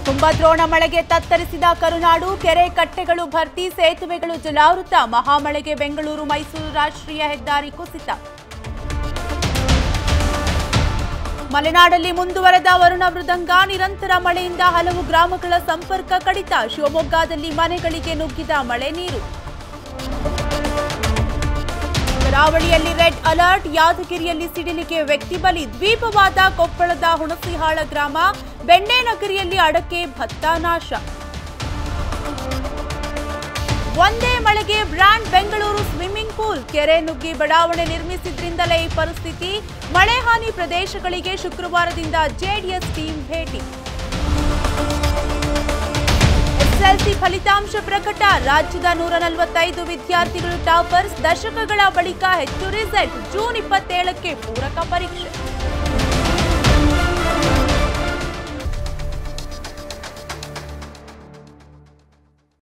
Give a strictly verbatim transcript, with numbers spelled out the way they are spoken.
ಕುಂಭದ್ರೋಣ ಮಳೆಗೆ ತತ್ತರಿಸಿದ ಕರುನಾಡು, ಕೆರೆ ಕಟ್ಟೆಗಳು ಭರ್ತಿ, ಸೇತುವೆಗಳು ಜಲಾವೃತ. ಮಹಾಮಳೆಗೆ ಬೆಂಗಳೂರು ಮೈಸೂರು ರಾಷ್ಟ್ರೀಯ ಹೆದ್ದಾರಿ ಕುಸಿತ. ಮಲೆನಾಡಲ್ಲಿ ಮುಂದುವರೆದ ವರುಣ ಮೃದಂಗ, ನಿರಂತರ ಮಳೆಯಿಂದ ಹಲವು ಗ್ರಾಮಗಳ ಸಂಪರ್ಕ ಕಡಿತ. ಶಿವಮೊಗ್ಗದಲ್ಲಿ ಮನೆಗಳಿಗೆ ನುಗ್ಗಿದ ಮಳೆ ನೀರು. ಕರಾವಳಿಯಲ್ಲಿ ರೆಡ್ ಅಲರ್ಟ್, ಯಾದಗಿರಿಯಲ್ಲಿ ಸಿಡಿಲಿಗೆ ವ್ಯಕ್ತಿ ಬಲಿ. ದ್ವೀಪವಾದ ಕೊಪ್ಪಳದ ಹುಣಸಿಹಾಳ ಗ್ರಾಮ, ಬೆಣ್ಣೆನಗರಿಯಲ್ಲಿ ಅಡಕೆ ಭತ್ತ ನಾಶ. ಒಂದೇ ಮಳೆಗೆ ಬ್ರ್ಯಾಂಡ್ ಬೆಂಗಳೂರು ಸ್ವಿಮ್ಮಿಂಗ್ ಪೂಲ್, ಕೆರೆ ನುಗ್ಗಿ ಬಡಾವಣೆ ನಿರ್ಮಿಸಿದ್ರಿಂದಲೇ ಈ ಪರಿಸ್ಥಿತಿ. ಮಳೆ ಹಾನಿ ಪ್ರದೇಶಗಳಿಗೆ ಶುಕ್ರವಾರದಿಂದ ಜೆಡಿಎಸ್ ಟೀಮ್ ಭೇಟಿ. ಎಸ್ಎಸ್ಎಲ್ಸಿ ಫಲಿತಾಂಶ ಪ್ರಕಟ, ರಾಜ್ಯದ ನೂರ ನಲವತ್ತೈದು ವಿದ್ಯಾರ್ಥಿಗಳು ಟಾಪರ್ಸ್. ದಶಕಗಳ ಬಳಿಕ ಹೆಚ್ಚು ರಿಸಲ್ಟ್, ಜೂನ್ ಇಪ್ಪತ್ತೇಳಕ್ಕೆ ಪೂರಕ ಪರೀಕ್ಷೆ.